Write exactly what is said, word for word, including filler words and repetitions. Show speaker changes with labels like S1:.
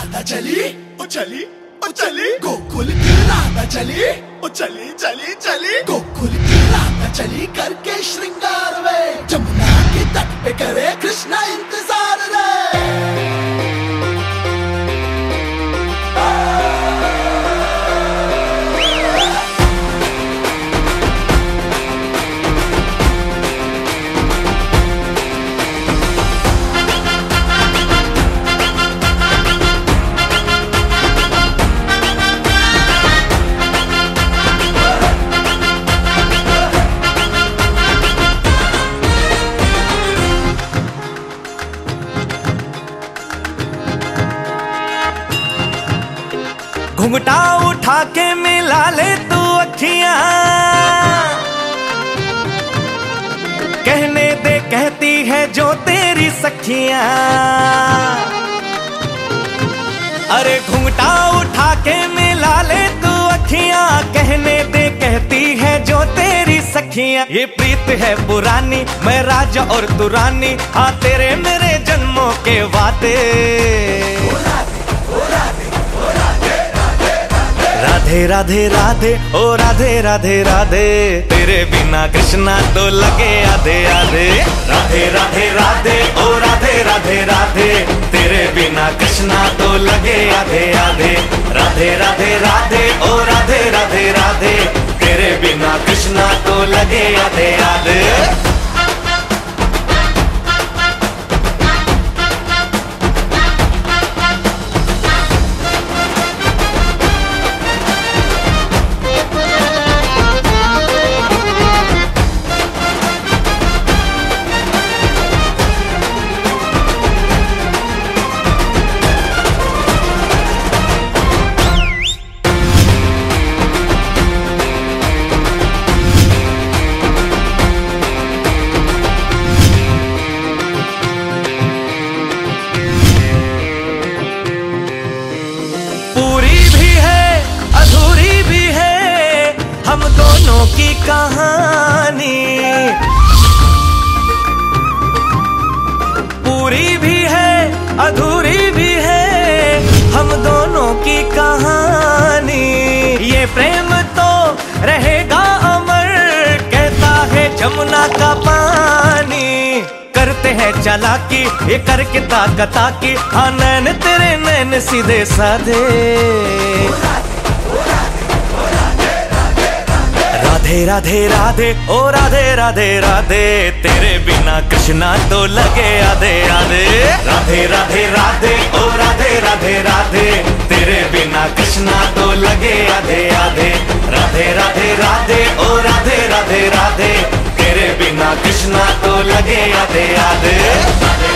S1: राधा चली ओ चली ओ चली गोकुल की राधा चली ओ चली चली चली गोकुल की राधा चली करके श्रृंगार वे जमुना के तट पे करे कृष्णा इंतजार रे।
S2: घुंघटा उठा के मिला ले तू अखियां, कहने दे कहती है जो तेरी सखियां। अरे घुंघटा उठा के मिला ले तू अखियां, कहने दे कहती है जो तेरी सखियां। ये प्रीत है पुरानी, मैं राजा और तू रानी, हाँ तेरे मेरे जन्मों के वादे। राधे राधे राधे ओ राधे राधे राधे, तेरे बिना कृष्णा तो लगे आधे आधे। राधे राधे राधे ओ राधे राधे राधे, तेरे बिना कृष्णा तो लगे आधे आधे। राधे राधे राधे ओ राधे राधे राधे, तेरे बिना कृष्णा तो लगे आधे आधे। की कहानी पूरी भी है अधूरी भी है, हम दोनों की कहानी। ये प्रेम तो रहेगा अमर, कहता है जमुना का पानी। करते हैं चालाकी ये करके ताकता की, हाँ नैन तेरे नैन सीधे साधे। राधे राधे राधे ओ राधे राधे राधे, तेरे बिना कृष्णा तो लगे आधे आधे। राधे राधे राधे ओ राधे राधे राधे, तेरे बिना कृष्णा तो लगे आधे आधे। राधे राधे राधे ओ राधे राधे राधे, तेरे बिना कृष्णा तो लगे आधे आधे।